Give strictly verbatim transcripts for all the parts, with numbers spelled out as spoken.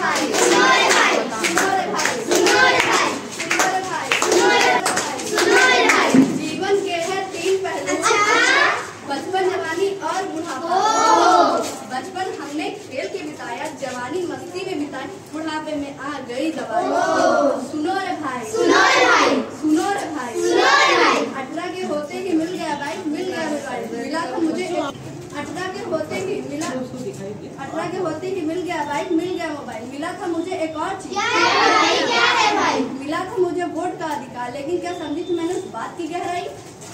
भाई, सुनो रे भाई, सुनो रे भाई, सुनो रे भाई, सुनो रे भाई, सुनो रे भाई, सुनो रे भाई। जीवन के है तीन पहलू। अच्छा। बचपन, जवानी और बुढ़ापा। बचपन हमने खेल के बिताया, जवानी मस्ती में बिताई, बुढ़ापे में आ गई दवाई। सुनो रे भाई, सुनो रे भाई, सुनो रे भाई, सुनो रे भाई। अठारह के होते ही मिल गया बाइक, मिल गया मोबाइल, मिला था मुझे अठारह के होते ही मिला अठारह के होते ही मिल गया बाइक, मिल गया मोबाइल, मिला था मुझे एक और चीज। क्या है भाई, क्या है भाई? मिला था मुझे वोट का अधिकार, लेकिन क्या समझी थी मैंने उस बात की गहराई?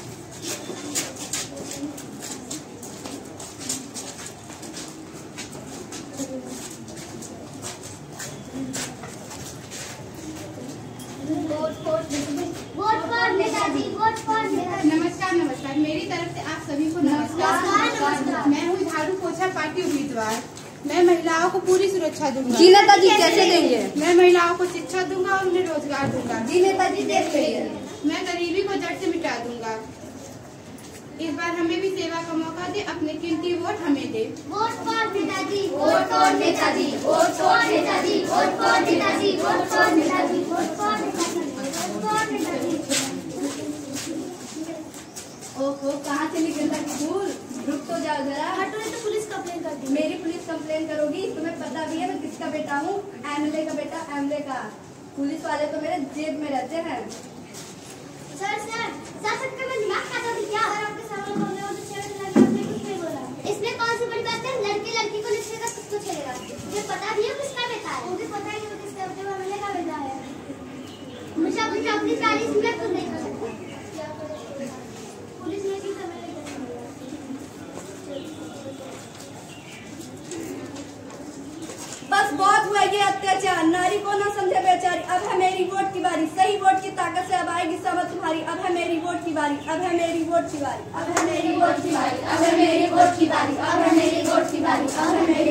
नमस्कार नमस्कार, मेरी तरफ से आप सभी को नमस्कार। मैं हूँ झाड़ू पोछा पार्टी उम्मीदवार। मैं महिलाओं को पूरी सुरक्षा दूंगा। जी नेताजी, कैसे देंगे? मैं महिलाओं को शिक्षा दूंगा और उन्हें रोजगार दूंगा। जी नेताजी, देख लीजिए। मैं गरीबी को जड़ से मिटा दूंगा। इस बार हमें भी सेवा का मौका दे, अपने कीमती वोट हमें दे। Vote for Netaji, vote for Netaji, vote for Netaji, vote for Netaji, vote for Netaji, vote for Netaji, vote for Netaji. ओहो, कहाँ चली गंदा की धूल? रुक तो जाओ जरा। हटो, तो पुलिस कंप्लेन कर दी। मेरी पुलिस कंप्लेन करोगी? तुम्हें पता भी है मैं किसका बेटा हूँ? एमएलए का बेटा, एमएलए का। पुलिस वाले तो मेरे जेब में रहते हैं। सर सर सर सबका मैं दिमाग खाता हूँ क्या? अगर आपके सामने बोल रहे हो तो चैट लगा, आपने कुछ नहीं बोला। इसमें कौन सी बड़ी बात है? लड़की लड़की को लिखेगा, किसको चलेगा? मुझे पता भी है किसका बेटा है। मुझे पता है कि वो किसका बेटा है, एमएलए का बेटा है। मुझे अपनी अपनी चालीस मिनट तो नहीं कर सकता। पुलिस ने की समय बस बहुत हुआ ये अत्याचार, नारी को ना समझे बेचारी। अब है मेरी वोट की बारी, सही वोट की ताकत से अब आएगी समझ तुम्हारी। अब है मेरी वोट की बारी, अब है मेरी वोट की बारी, अब है मेरी वोट की बारी, अब है मेरी वोट की बारी, अब है मेरी वोट की बारी, अब है मेरी